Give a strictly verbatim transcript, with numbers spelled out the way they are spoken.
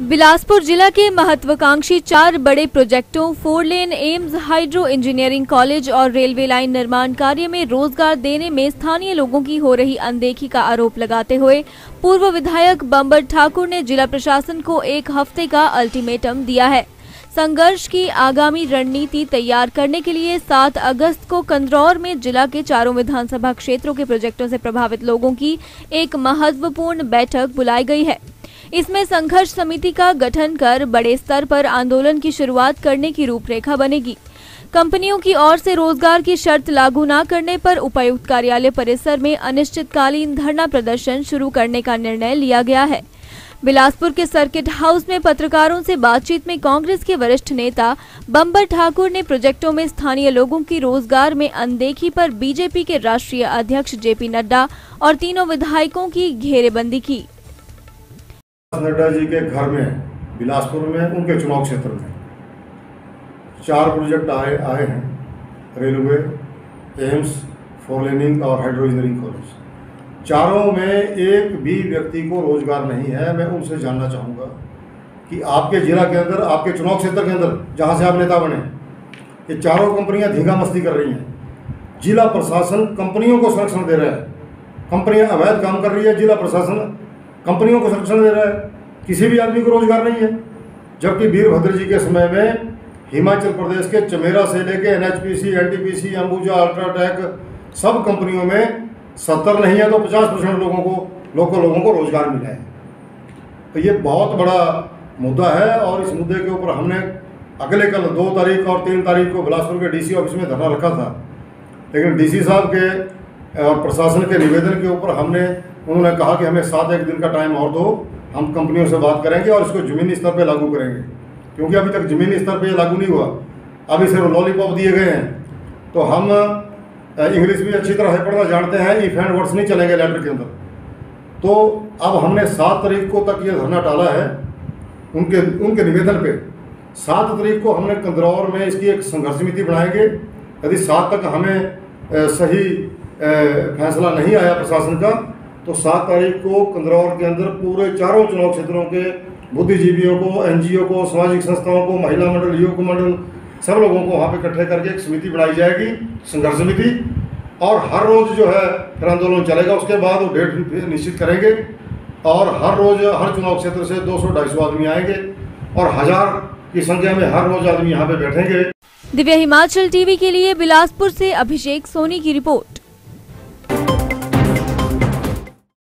बिलासपुर जिला के महत्वाकांक्षी चार बड़े प्रोजेक्टों four lane AIIMS hydro engineering college और रेलवे लाइन निर्माण कार्य में रोजगार देने में स्थानीय लोगों की हो रही अनदेखी का आरोप लगाते हुए पूर्व विधायक बंबर ठाकुर ने जिला प्रशासन को एक हफ्ते का अल्टीमेटम दिया है। संघर्ष की आगामी रणनीति तैयार करने के लिए सात अगस्त को कंदरौर में जिला के चारों विधानसभा क्षेत्रों के प्रोजेक्टों से प्रभावित लोगों की एक महत्वपूर्ण बैठक बुलाई गई है। इसमें संघर्ष समिति का गठन कर बड़े स्तर पर आंदोलन की शुरुआत करने की रूपरेखा बनेगी। कंपनियों की ओर से रोजगार की शर्त लागू न करने पर उपायुक्त कार्यालय परिसर में अनिश्चितकालीन धरना प्रदर्शन शुरू करने का निर्णय लिया गया है। बिलासपुर के सर्किट हाउस में पत्रकारों से बातचीत में कांग्रेस के वरिष्ठ नेता बंबर ठाकुर ने प्रोजेक्टों में स्थानीय लोगों की रोजगार में अनदेखी पर बीजेपी के राष्ट्रीय अध्यक्ष जेपी नड्डा और तीनों विधायकों की घेरेबंदी की। नड्डा जी के घर में बिलासपुर में उनके चुनाव क्षेत्र में चार प्रोजेक्ट आए आए हैं, रेलवे, एम्स, फोर लेनिंग और हाइड्रो इंजीनियरिंग कॉलेज। चारों में एक भी व्यक्ति को रोजगार नहीं है। मैं उनसे जानना चाहूँगा कि आपके जिला के अंदर, आपके चुनाव क्षेत्र के अंदर जहाँ से आप नेता बने, ये चारों कंपनियाँ धींगा मस्ती कर रही हैं। जिला प्रशासन कंपनियों को संरक्षण दे रहा है, कंपनियाँ अवैध काम कर रही है, जिला प्रशासन कंपनियों को संरक्षण दे रहा है, किसी भी आदमी को रोजगार नहीं है। जबकि वीरभद्र जी के समय में हिमाचल प्रदेश के चमेरा से लेके N H P C, N T P C, Ambuja, UltraTech सब कंपनियों में सत्तर नहीं है तो पचास परसेंट लोगों को लोगों लोगों को रोजगार मिला है। तो ये बहुत बड़ा मुद्दा है और इस मुद्दे के ऊपर हमने अगले कल दो तारीख और तीन तारीख को बिलासपुर के डी सी ऑफिस में धरना रखा था, लेकिन डी सी साहब के और प्रशासन के निवेदन के ऊपर हमने उन्होंने कहा कि हमें सात एक दिन का टाइम और दो, हम कंपनियों से बात करेंगे और इसको ज़मीनी स्तर पे लागू करेंगे, क्योंकि अभी तक ज़मीनी स्तर पे लागू नहीं हुआ। अभी सिर्फ लॉलीपॉप दिए गए हैं। तो हम इंग्लिश भी अच्छी तरह से पढ़ना जानते हैं, इफ एंड वर्ड्स नहीं चलेंगे लेटर के अंदर। तो अब हमने सात तारीख को तक ये धरना टाला है उनके उनके निवेदन पे। सात तारीख को हमने कंदरौर में इसकी एक संघर्ष समिति बनाएंगे। यदि सात तक हमें सही फैसला नहीं आया प्रशासन का, तो सात तारीख को कंदरौर के अंदर पूरे चारों चुनाव क्षेत्रों के बुद्धिजीवियों को, एन जी ओ को, सामाजिक संस्थाओं को, महिला मंडल, युवक मंडल, सब लोगों को वहाँ पे इकट्ठे करके एक समिति बनाई जाएगी, संघर्ष समिति। और हर रोज़ जो है फिर आंदोलन चलेगा। उसके बाद वो डेट निश्चित करेंगे और हर रोज़ हर चुनाव क्षेत्र से दो सौ ढाई सौ आदमी आएंगे और हज़ार की संख्या में हर रोज़ आदमी यहाँ पे बैठेंगे। दिव्य हिमाचल टीवी के लिए बिलासपुर से अभिषेक सोनी की रिपोर्ट।